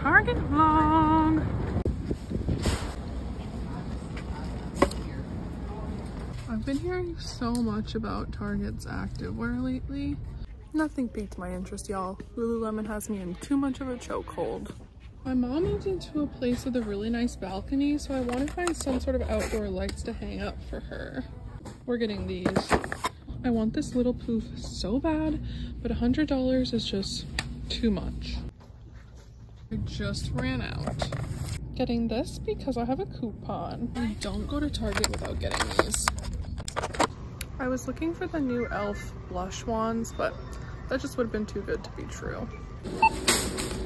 Target vlog. I've been hearing so much about Target's activewear lately. Nothing piqued my interest, y'all. Lululemon has me in too much of a chokehold. My mom moved into a place with a really nice balcony, so I want to find some sort of outdoor lights to hang up for her. We're getting these. I want this little poof so bad, but $100 is just too much. I just ran out. Getting this because I have a coupon. I don't go to Target without getting these. I was looking for the new e.l.f. blush wands, but that just would have been too good to be true.